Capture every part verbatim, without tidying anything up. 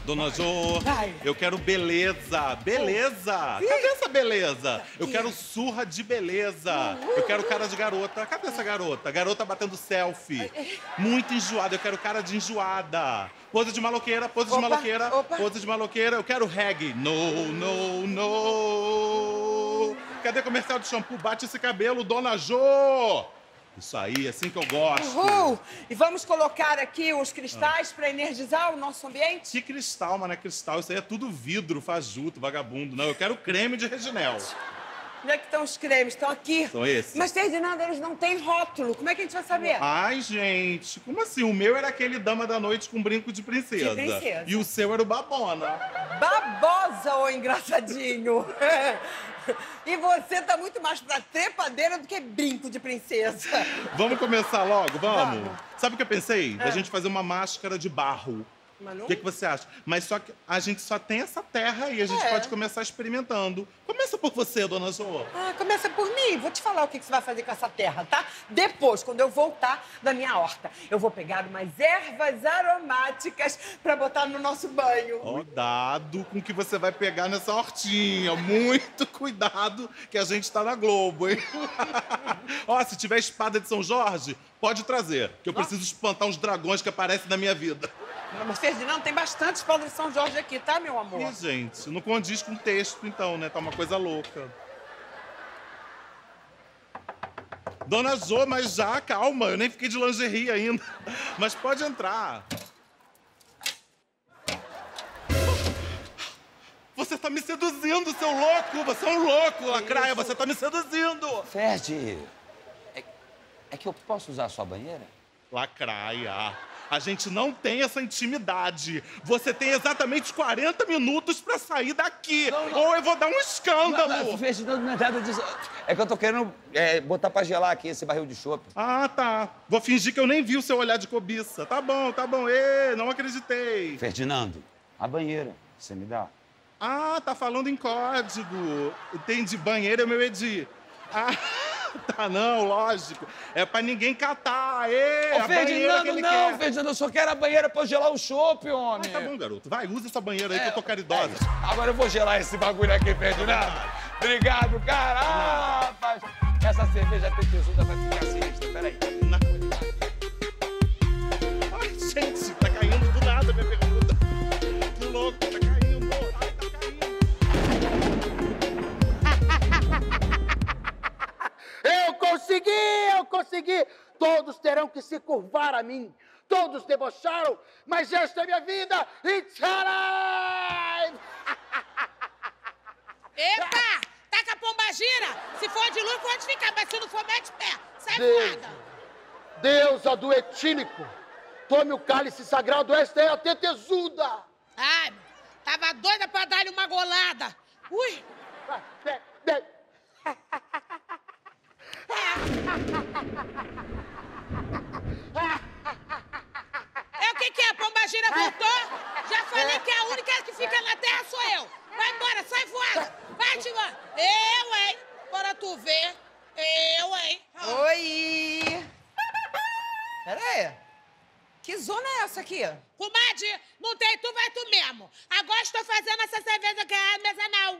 Dona Jo, Vai. eu quero beleza. Beleza. Cadê essa beleza? Eu quero surra de beleza. Eu quero cara de garota. Cadê essa garota? Garota batendo selfie. Muito enjoada. Eu quero cara de enjoada. Pose de maloqueira, pose de Opa, maloqueira, opa. pose de maloqueira. Eu quero reggae. No, no, no. Cadê comercial de shampoo? Bate esse cabelo, Dona Jo. Isso aí, assim que eu gosto. Uhul! E vamos colocar aqui os cristais para energizar o nosso ambiente? Que cristal, mano, é cristal. Isso aí é tudo vidro, fajuto, vagabundo. Não, eu quero creme de Reginel. Onde é que estão os cremes? Estão aqui. São esses? Mas, Ferdinando, eles não têm rótulo. Como é que a gente vai saber? Ai, gente, como assim? O meu era aquele dama da noite com brinco de princesa. De princesa. E o seu era o babona. Babosa, ô engraçadinho! E você tá muito mais pra trepadeira do que brinco de princesa. Vamos começar logo? Vamos? Vamos. Sabe o que eu pensei? Da É. gente fazer uma máscara de barro. Manu? O que, que você acha? Mas só que a gente só tem essa terra e a gente É. pode começar experimentando. Começa por você, Dona Jo. Ah, começa por mim. Vou te falar o que que você vai fazer com essa terra, tá? Depois, quando eu voltar da minha horta, eu vou pegar umas ervas aromáticas pra botar no nosso banho. Cuidado com o que você vai pegar nessa hortinha. Muito cuidado que a gente tá na Globo, hein? Ó, se tiver espada de São Jorge, pode trazer, que eu preciso espantar uns dragões que aparecem na minha vida. Mas, Ferdinando, tem bastante espada de São Jorge aqui, tá, meu amor? Ih, gente, não condiz com o texto, então, né? Tá uma coisa louca. Dona Jo, mas já, calma, eu nem fiquei de lingerie ainda. Mas pode entrar. Você tá me seduzindo, seu louco! Você é um louco, lacraia! Você tá me seduzindo! Ferdi, é, é que eu posso usar a sua banheira? Lacraia, a gente não tem essa intimidade. Você tem exatamente quarenta minutos pra sair daqui. Não, não. Ou eu vou dar um escândalo. Ferdi, não, não é nada disso. É que eu tô querendo é, botar pra gelar aqui esse barril de chopp. Ah, tá. Vou fingir que eu nem vi o seu olhar de cobiça. Tá bom, tá bom. Ê, não acreditei. Ferdinando, a banheira, você me dá? Ah, tá falando em código. Entendi. Banheiro é meu Edi. Ah, tá, não, lógico. É pra ninguém catar. Ê, Ô, a banheira que Ferdinando, ele não, quer. Ferdinando, eu só quero a banheira pra eu gelar o chopp, homem. Ah, tá bom, garoto. Vai, usa essa banheira aí que É, eu tô caridosa. é. Agora eu vou gelar esse bagulho aqui, Ferdinando. Obrigado, cara. Ah, rapaz, essa cerveja tem tesuda vai ficar sinistra. Peraí. Na- Ai, gente, tá caindo do nada minha pergunta. Que louco, tá caindo. Ai, tá caindo. Eu consegui, eu consegui! Todos terão que se curvar a mim. Todos debocharam, mas esta é minha vida. It's alive! Epa! Taca a pomba gira! Se for de luz, pode ficar, mas se não for, mete pé. Sai Deus, fora! deusa do etílico, tome o cálice sagrado, esta é a tetezuda. Ai, tava doida pra dar-lhe uma golada. Ui! Ah, be- be- É o que que é? A pomba gira voltou? Já falei que a única que fica na terra sou eu. Vai embora, sai fora. Vai, Timã. Eu, hein? Bora tu ver. Eu, hein? Oi! Pera aí. Que zona é essa aqui? Comadre, não tem tu, vai tu mesmo. Agora estou fazendo essa cerveja que é artesanal.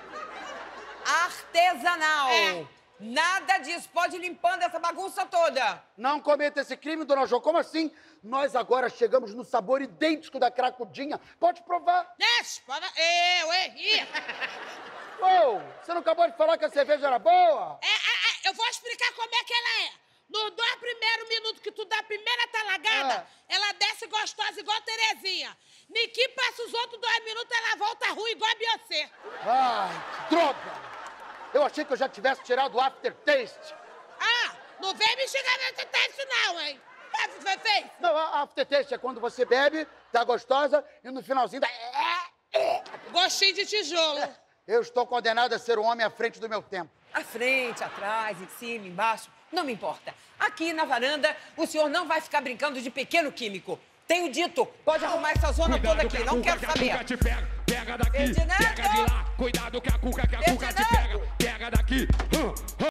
Artesanal. É. Nada disso. Pode ir limpando essa bagunça toda. Não cometa esse crime, dona Jo. Como assim? Nós agora chegamos no sabor idêntico da cracudinha. Pode provar. Deixa, pode... Eu, hein? Ih. Oh, você não acabou de falar que a cerveja era boa? É, é, é, eu vou explicar como é que ela é. Nos dois primeiros minutos que tu dá a primeira talagada, ela desce gostosa igual a Terezinha. Niki passa os outros dois minutos, ela volta ruim igual a Beyoncé. Ai, que droga! Eu achei que eu já tivesse tirado o aftertaste. Ah, não vem me xingar nesse teste não, hein? É, foi feio. Não, a aftertaste é quando você bebe, tá gostosa, e no finalzinho dá... Gostinho de tijolo. Eu estou condenado a ser o homem à frente do meu tempo. À frente, atrás, em cima, embaixo. Não me importa. Aqui na varanda, o senhor não vai ficar brincando de pequeno químico. Tenho dito, pode arrumar essa zona toda aqui. Não quero saber. Te pega, pega daqui, Ferdinando! pega de lá. Cuidado que a cuca, que a cuca te Ferdinando! pega. Pega daqui. Hum, hum.